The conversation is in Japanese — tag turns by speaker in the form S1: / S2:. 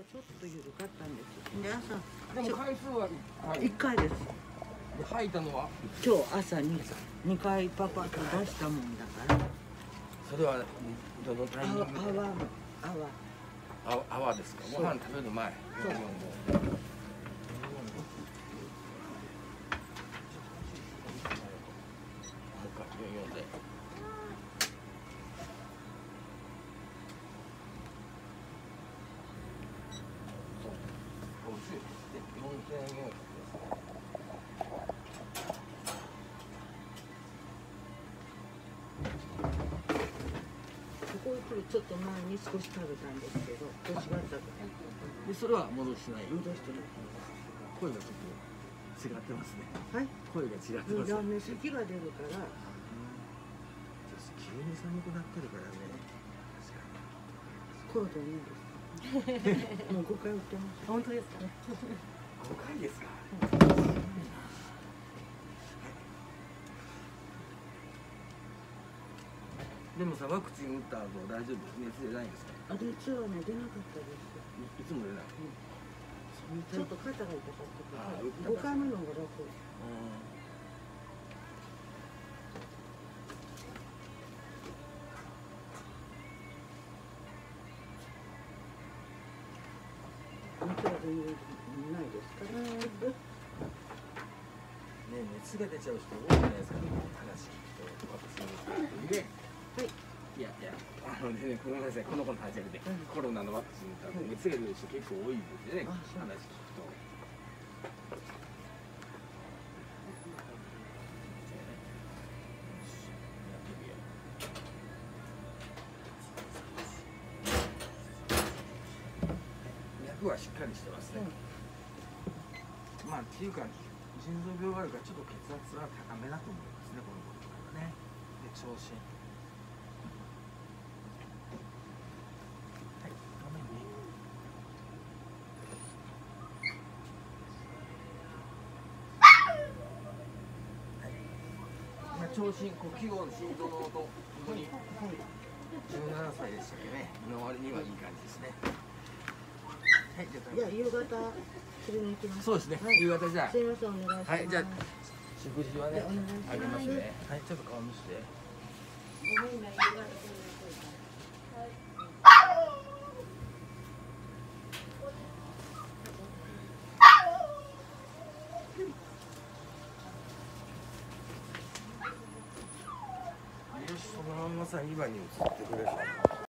S1: はちょっと緩かったんです。で朝
S2: でも回数は
S1: 1回です。
S2: で吐いたのは
S1: 今日朝に2回パパと出したもんだから。
S2: それはどのタイミングで泡ですか。ご飯食べる前。
S1: そう。ここ来るちょっと前に少し食べたんですけど、欲しかったから。
S2: でそれは戻してない。
S1: 戻してない。
S2: 声がちょっと違ってますね。
S1: はい。
S2: 声が違ってます。
S1: 目咳が出るから。
S2: 急に寒くなってるからね。
S1: コードいいです。もう5回売ってます。
S3: 本当ですか。
S2: 5回ですか。でもさ、ワクチン打った後大丈夫？熱出ないんですか？
S1: 熱はね出なかったです。
S2: いつも出ない。
S1: ちょっと肩が痛かったから。5回目の方が楽。熱は全然ないですから。
S2: ね、熱が出ちゃう人多いじゃないですか。話聞くとワクチン打ってね。はい。いやね、ごめんなさい、この子の話で、コロナのワクチン打った後熱が出る人結構多いですよね。話聞くと。脈はしっかりしてますね。まあっていうか腎臓病があるからちょっと血圧は高めだと思いますね、この子はね。で調子。はい、画面に。はい。聴診、呼吸音、心臓の音、ここに。17歳でしたけどね、の割にはいい感じですね。はい、
S1: じゃあ夕方釣りに行きます。
S2: そうですね。夕方じゃあ。
S1: すいません、お願いします。
S2: はい、じゃあ食事はね、あげますね。はい、ちょっと顔見せて。
S1: ごめんね、夕方釣りに行こ
S2: よし、そのまんまさ2番に移ってくれるかな。